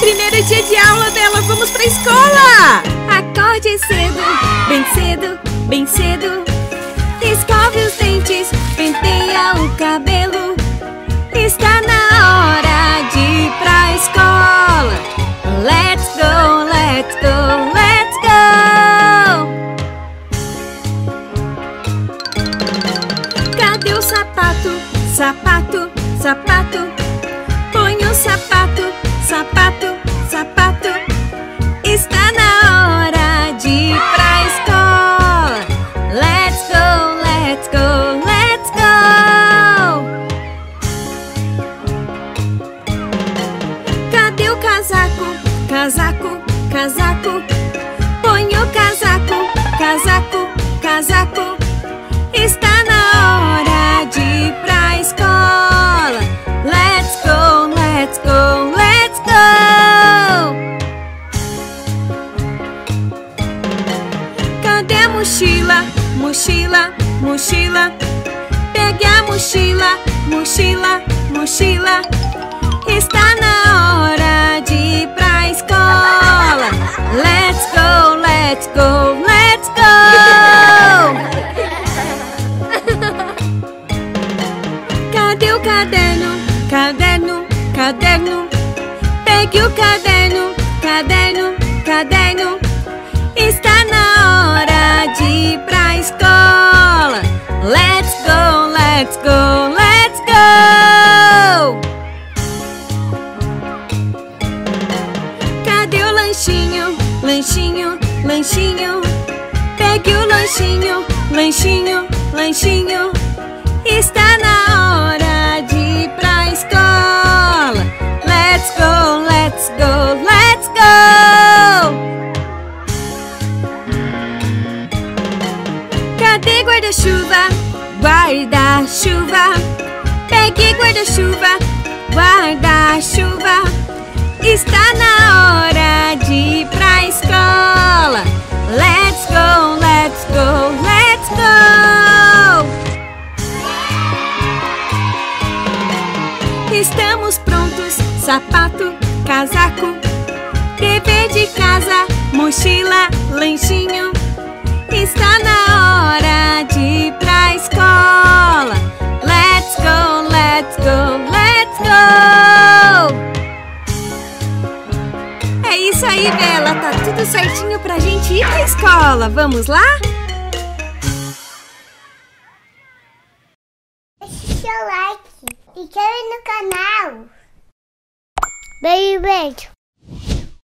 Primeiro dia de aula dela, vamos pra escola! Acorde cedo, bem cedo, bem cedo. Escove os dentes, penteia o cabelo. Está na hora de ir pra escola. Let's go, let's go, let's go. Cadê o sapato? Sapato, sapato. Põe o sapato, sapato, sapato. Está na hora de ir pra escola. Let's go, let's go, let's go. Cadê o casaco? Casaco, casaco. Põe o casaco, casaco, casaco. Está na hora de ir pra escola. Let's go, let's go, let's go. Cadê a mochila? Mochila, mochila. Pegue a mochila, mochila, mochila. Está na hora de ir pra escola. Let's go, let's go, let's go. Cadê o caderno? Caderno, caderno. Pegue o caderno, caderno, caderno. Está na hora de ir pra escola. Let's go, let's go, let's go. Cadê o lanchinho? Lanchinho, lanchinho. Pegue o lanchinho, lanchinho, lanchinho. Está na hora de ir pra escola. Let's go, let's go, let's go. Cadê guarda-chuva? Guarda-chuva. Pegue guarda-chuva, guarda-chuva. Está na hora de ir pra escola. Let's go, let's go, let's go. Estamos prontos, sapato, casaco. Dever de casa, mochila, lanchinho. Está na hora de ir pra escola. Let's go, let's go, let's go. É isso aí, Bela, tá tudo certinho pra gente ir pra escola. Vamos lá? Deixe seu like. Se inscreve no canal. Beijo, beijo.